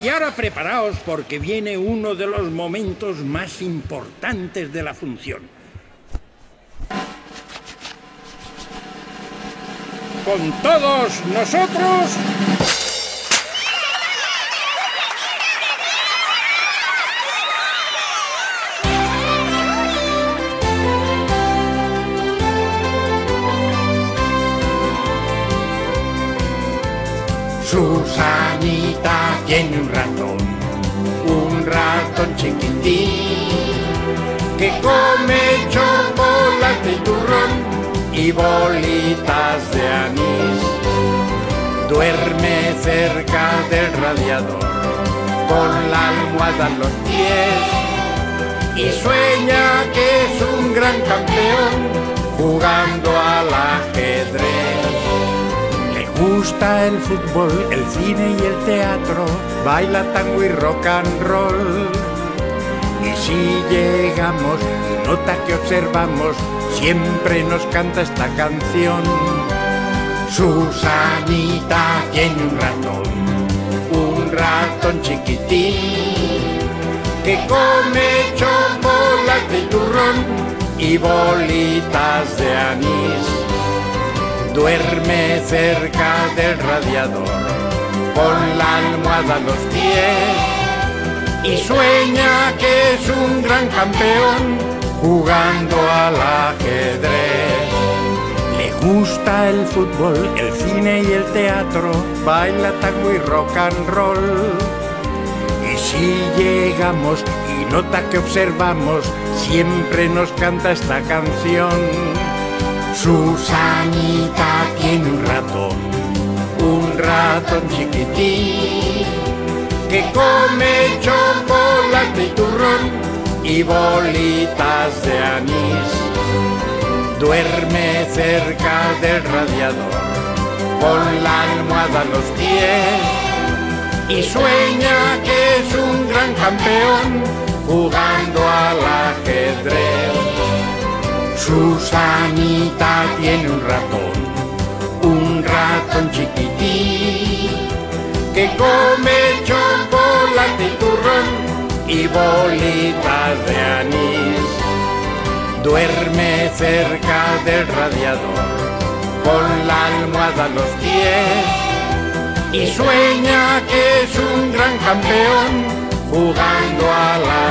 Y ahora preparaos porque viene uno de los momentos más importantes de la función. Con todos nosotros... Susanita tiene un ratón chiquitín, que come chocolate y turrón y bolitas de anís. Duerme cerca del radiador, con la almohada en los pies, y sueña que es un gran campeón, jugando al ajedrez. Le gusta el fútbol, el cine y el teatro, baila tango y rock and roll. Y si llegamos y nota que observamos, siempre nos canta esta canción. Susanita tiene un ratón chiquitín, que come chocolate y turrón y bolitas de anís. Duerme cerca del radiador, con la almohada a los pies, y sueña que es un gran campeón, jugando al ajedrez. Le gusta el fútbol, el cine y el teatro, baila tango y rock and roll. Y si llegamos y nota que observamos, siempre nos canta esta canción. Susanita tiene un ratón chiquitín, que come chocolate y turrón y bolitas de anís. Duerme cerca del radiador, con la almohada a los pies, y sueña que es un gran campeón, jugando al ajedrez. Susanita tiene un ratón chiquitín, que come chocolate y turrón y bolitas de anís. Duerme cerca del radiador, con la almohada a los pies, y sueña que es un gran campeón, jugando a la